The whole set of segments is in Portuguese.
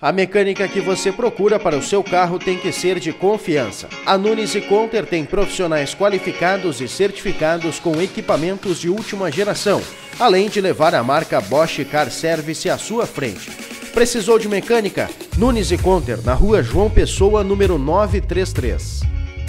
A mecânica que você procura para o seu carro tem que ser de confiança. A Nunes e Conter tem profissionais qualificados e certificados com equipamentos de última geração, além de levar a marca Bosch Car Service à sua frente. Precisou de mecânica? Nunes e Conter, na rua João Pessoa, número 933.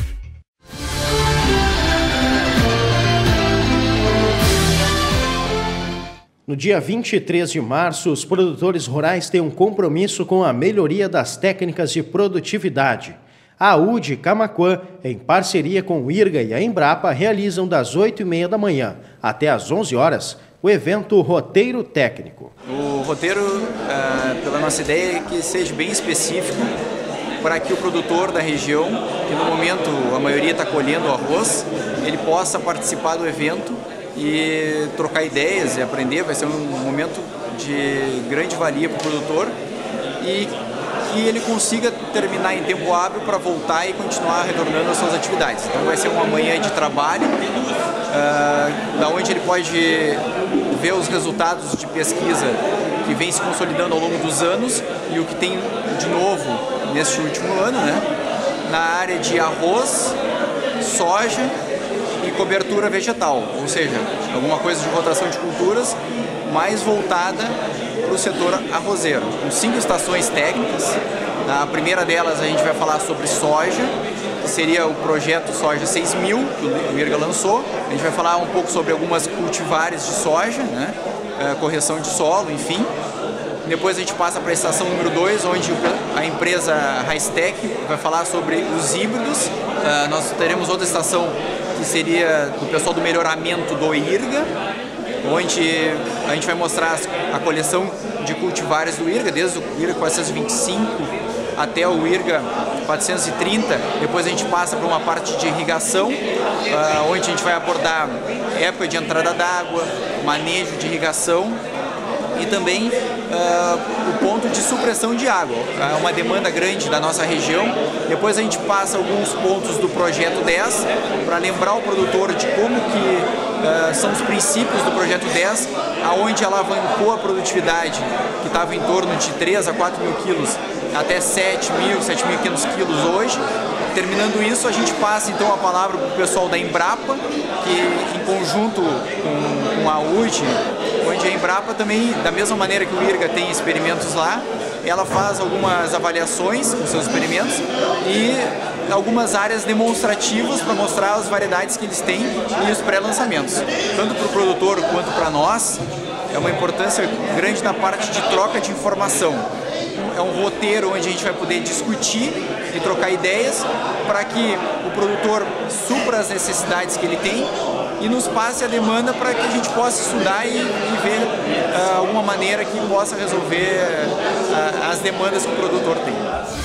No dia 23 de março, os produtores rurais têm um compromisso com a melhoria das técnicas de produtividade. A UD Camaquã, em parceria com o IRGA e a Embrapa, realizam das 8h30 da manhã até às 11 horas o evento Roteiro Técnico. O roteiro, pela nossa ideia, é que seja bem específico para que o produtor da região, que no momento a maioria está colhendo arroz, ele possa participar do evento e trocar ideias e aprender. Vai ser um momento de grande valia para o produtor e que ele consiga terminar em tempo hábil para voltar e continuar retornando às suas atividades. Então vai ser uma manhã de trabalho, da onde ele pode ver os resultados de pesquisa que vem se consolidando ao longo dos anos e o que tem de novo neste último ano, né? Na área de arroz, soja e cobertura vegetal, ou seja, alguma coisa de rotação de culturas mais voltada para o setor arrozeiro, com 5 estações técnicas. Na primeira delas a gente vai falar sobre soja, que seria o projeto Soja 6000, que o IRGA lançou. A gente vai falar um pouco sobre algumas cultivares de soja, né? Correção de solo, enfim. Depois a gente passa para a estação número 2, onde a empresa Raistec vai falar sobre os híbridos. Nós teremos outra estação que seria do pessoal do melhoramento do IRGA, onde a gente vai mostrar a coleção de cultivares do IRGA, desde o IRGA 425 até o IRGA 430. Depois a gente passa para uma parte de irrigação, onde a gente vai abordar época de entrada d'água, manejo de irrigação e também o ponto de supressão de água. É uma demanda grande da nossa região. Depois a gente passa alguns pontos do projeto 10 para lembrar o produtor de como que são os princípios do projeto 10, aonde alavancou a produtividade, que estava em torno de 3 a 4 mil quilos, até 7.500 quilos hoje. Terminando isso, a gente passa então a palavra para o pessoal da Embrapa, que em conjunto com a UD, onde a Embrapa também, da mesma maneira que o IRGA tem experimentos lá, ela faz algumas avaliações com seus experimentos e algumas áreas demonstrativas para mostrar as variedades que eles têm e os pré-lançamentos. Tanto para o produtor quanto para nós, é uma importância grande na parte de troca de informação. É um roteiro onde a gente vai poder discutir e trocar ideias para que o produtor supra as necessidades que ele tem e nos passe a demanda para que a gente possa estudar e ver alguma maneira que possa resolver as demandas que o produtor tem.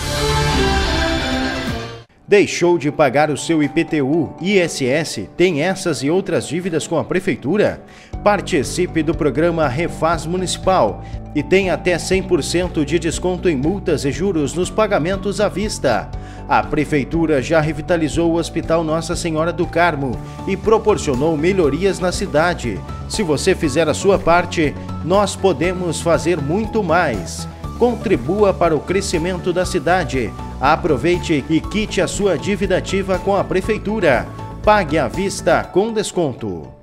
Deixou de pagar o seu IPTU, ISS, tem essas e outras dívidas com a Prefeitura? Participe do programa Refaz Municipal e tem até 100% de desconto em multas e juros nos pagamentos à vista. A Prefeitura já revitalizou o Hospital Nossa Senhora do Carmo e proporcionou melhorias na cidade. Se você fizer a sua parte, nós podemos fazer muito mais. Contribua para o crescimento da cidade. Aproveite e quite a sua dívida ativa com a Prefeitura. Pague à vista com desconto.